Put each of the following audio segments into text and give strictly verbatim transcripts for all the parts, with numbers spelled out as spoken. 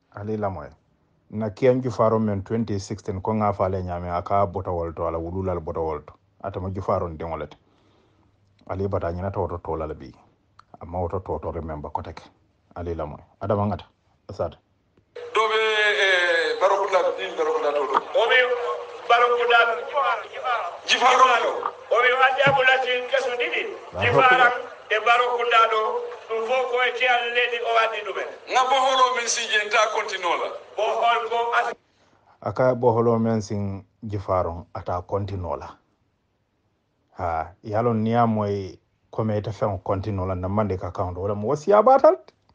ali lamoy na kiyan jufaro men twenty sixteen ko nga faale nyame aka bota wolto ala wululal bota wolto atama jufaro ndengolete ali bata nyina to to la bi amma woto to to remember ko tek ali lamoy adama ngata asad dobe e barokunda din barokunda to o mi barokunda jifaro o mi wadi abulatin kaso didi jifara e barokunda do dum fo ko e tial ledi o wadi dum nga bo holo men si jenta continuola bo hol ko aka bo holo men sin jifaro ata continuola ha yalon niya moy ko me ta fen continuola na mande ka account wala mo wasiya batal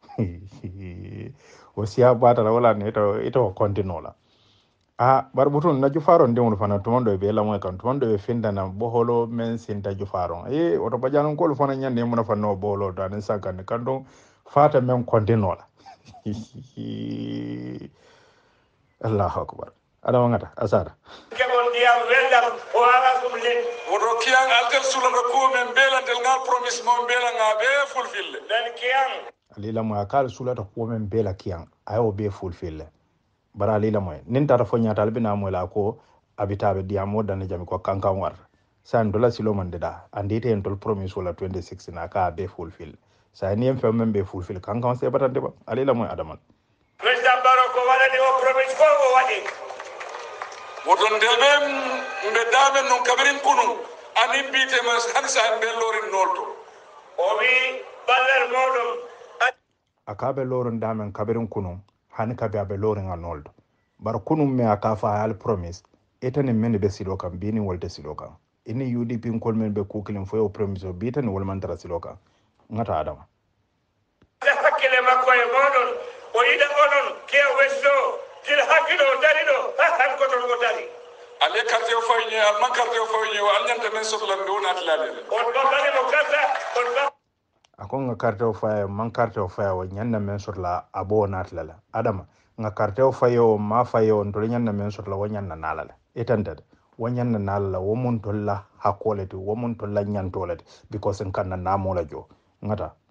wasiya batal wala ne to ito continuola ah barbutun na jufaro ndewon fana to mondo be la moy kan to mondo be findana bo holo men sin ta jufaro e oto bajanon ko fana nyande mo na fanno bo holo to an sakan kan don fata men continuola Allahu akbar ada wangata asara kebon diam weldam o ala kum len wodo kiyang altel sulam ko men bela del ngal promise mo bela nga be fulfill den kiyang alila mo akal sulata ko men bela kiyang ayo be fulfill bara alila mo nin tata fo nyata albina mo la ko abitabe diamo dan jami ko kankan war san dola silo man deda andite en tol promise wala twenty sixteen aka be fulfill sa ni en fe men be fulfill kankan se batande ba alila mo adaman president baroko wala ni o promise ko o wadi woton delbem mbe dame non kabirin kunu ani bite mas hansa mbe lorin nolto o wi baller modum akabe lorin dame kabirin kunu hani kabe abe lorin noldo bar kunu me aka fa al promise etani men be silo kam bini wolde silo kam ini U D P kol men be kukilin fo o promise o bitani wol man tara silo kam ngata adama hakile makoy modon o ida onon ke wesso til hakilo darido han ko to go dari ale carte o fayni al man carte o fayni o anyanta men sotlan do na atlale on babane mo kata on ba akon nga carte o fay man carte o fay o nyanna men sotla abo na atlale adama nga carte o fayo ma fayo on to nyanna men sotla wo nyanna nalale etandade wo nyanna nalala wo mun tolla hakolete wo mun tolla nyantolete because en kanna namola jo ngata